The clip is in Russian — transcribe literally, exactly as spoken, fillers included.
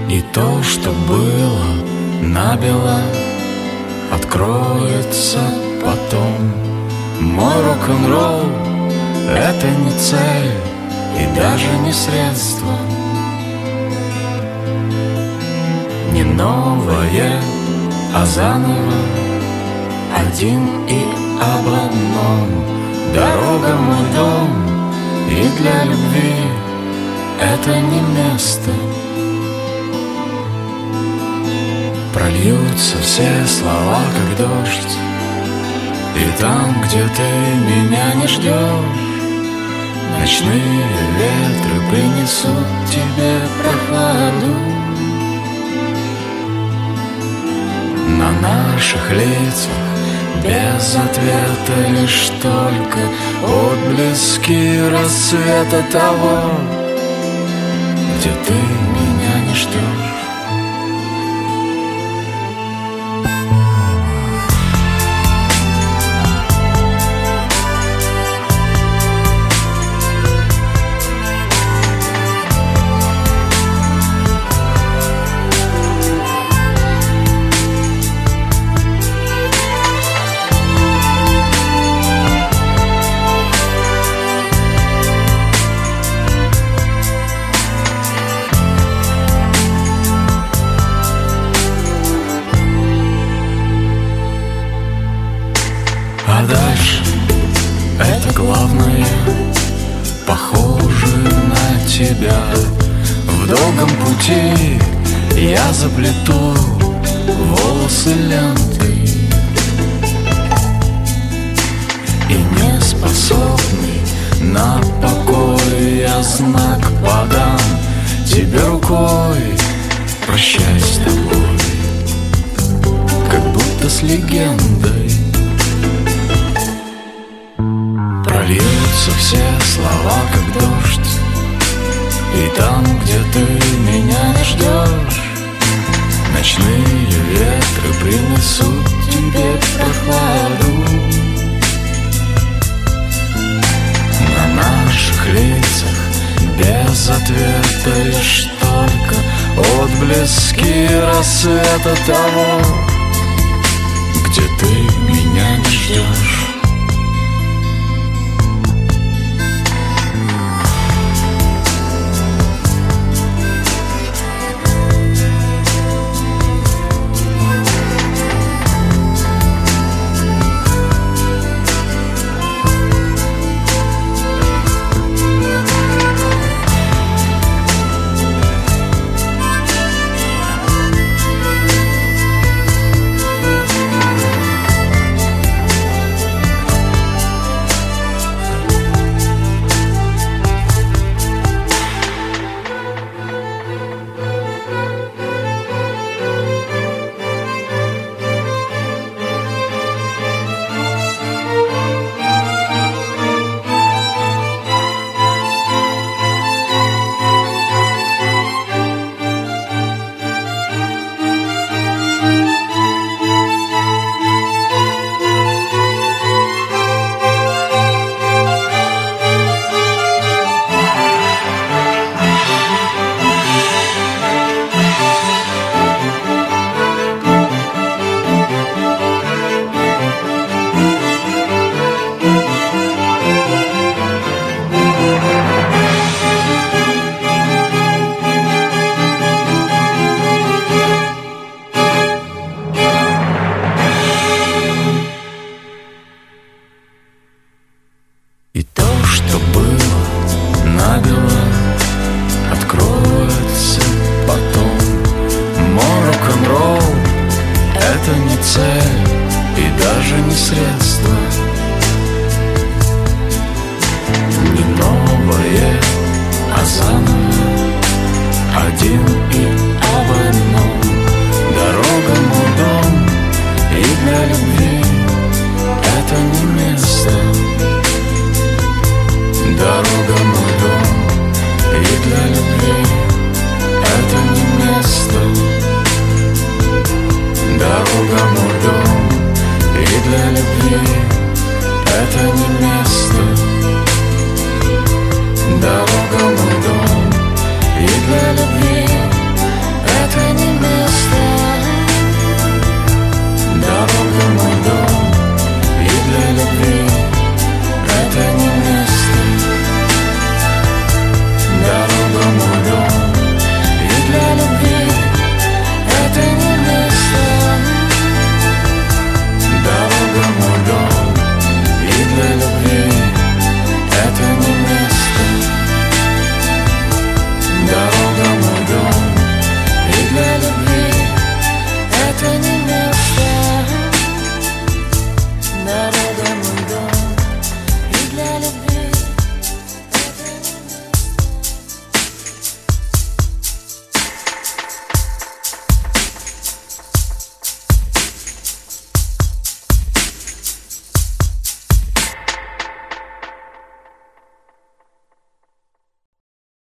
И то, что было набело, откроется потом. Мой рок-н-ролл — это не цель и даже не средство, не новое, а заново, один и об одном. Дорога — мой дом, и для любви это не место. Прольются все слова, как дождь, и там, где ты меня не ждешь, ночные ветры принесут тебе прохладу. На наших лицах без ответа лишь только отблески рассвета того, где ты меня не ждешь. А дальше это главное, похоже на тебя. В долгом пути я заплету волосы лентой, и не способный на покой я знак подам тебе рукой. Прощай с тобой, как будто с легендой. Прольются все слова, как дождь, и там, где ты меня не ждешь, ночные ветры принесут тебе прохладу. На наших лицах без ответа лишь только отблески рассвета того, где ты меня не ждешь. И то, что было набело, откроется потом. Мой рок-н-ролл — это не цель и даже не средство,